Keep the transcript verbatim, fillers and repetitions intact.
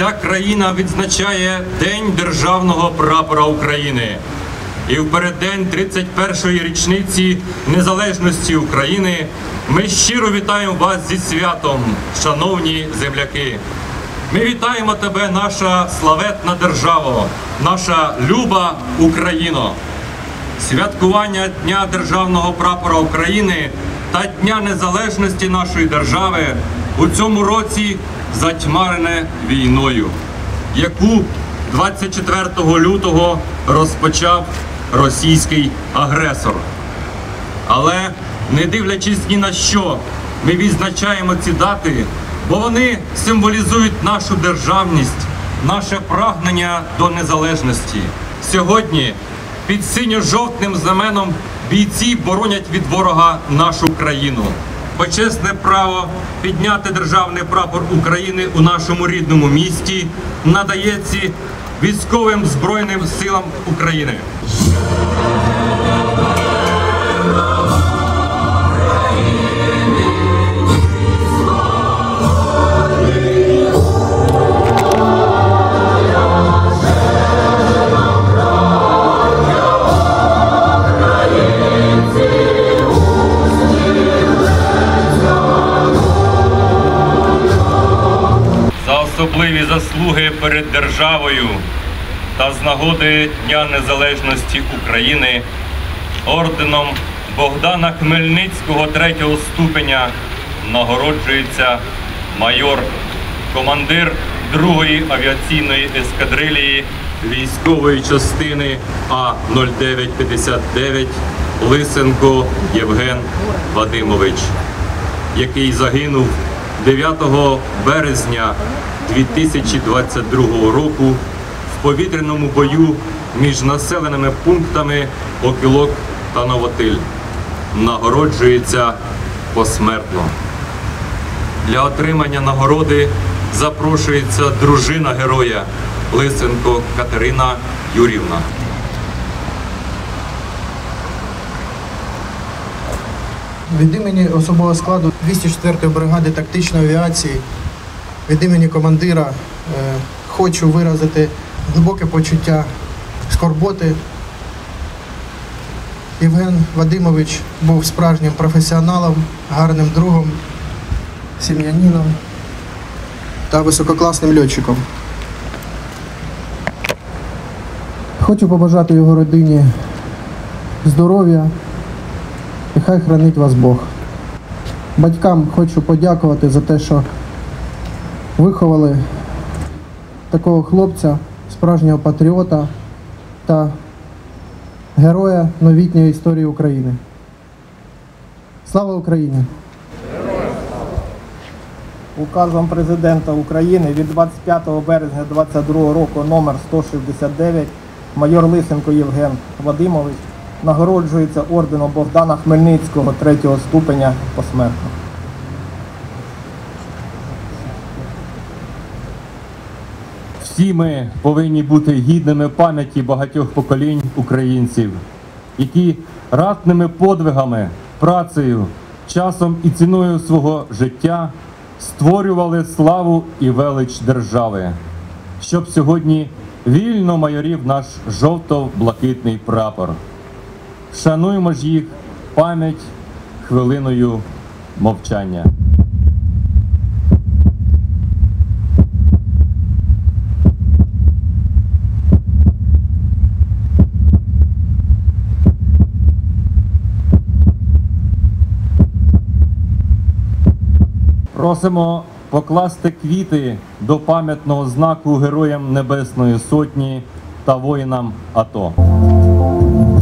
Вся країна відзначає День Державного прапора України. І в переддень тридцять першої річниці незалежності України ми щиро вітаємо вас зі святом, шановні земляки. Ми вітаємо тебе, наша славетна держава, наша люба Україно. Святкування Дня Державного прапора України та Дня Незалежності нашої держави у цьому році затьмарене війною, яку двадцять четвертого лютого розпочав російський агресор. Але, не дивлячись ні на що, ми відзначаємо ці дати, бо вони символізують нашу державність, наше прагнення до незалежності. Сьогодні під синьо-жовтним знаменом бійці боронять від ворога нашу країну. Почесне право підняти державний прапор України у нашому рідному місті надається військовим Збройним силам України. Особливі заслуги перед державою та з нагоди Дня Незалежності України орденом Богдана Хмельницького третього ступеня нагороджується майор, командир другої авіаційної ескадрилії військової частини А нуль дев'ять п'ятдесят дев'ять Лисенко Євген Вадимович, який загинув дев'ятого березня дві тисячі двадцять другого року в повітряному бою між населеними пунктами Окілок та Новотиль. Нагороджується посмертно. Для отримання нагороди запрошується дружина героя Лисенко Катерина Юрівна. Від імені особового складу двісті четвертої бригади тактичної авіації, від імені командира е, хочу виразити глибоке почуття скорботи. Євген Вадимович був справжнім професіоналом, гарним другом, сім'янином та висококласним льотчиком. Хочу побажати його родині здоров'я, і хай хранить вас Бог. Батькам хочу подякувати за те, що виховали такого хлопця, справжнього патріота та героя новітньої історії України. Слава Україні! Указом Президента України від двадцять п'ятого березня двадцять другого року номер сто шістдесят дев'ять майор Лисенко Євген Вадимович нагороджується орденом Богдана Хмельницького третього ступеня посмертно. Всі ми повинні бути гідними пам'яті багатьох поколінь українців, які ратними подвигами, працею, часом і ціною свого життя створювали славу і велич держави, щоб сьогодні вільно майорів наш жовто-блакитний прапор. Шануємо ж їх пам'ять хвилиною мовчання. Просимо покласти квіти до пам'ятного знаку Героям Небесної Сотні та воїнам АТО.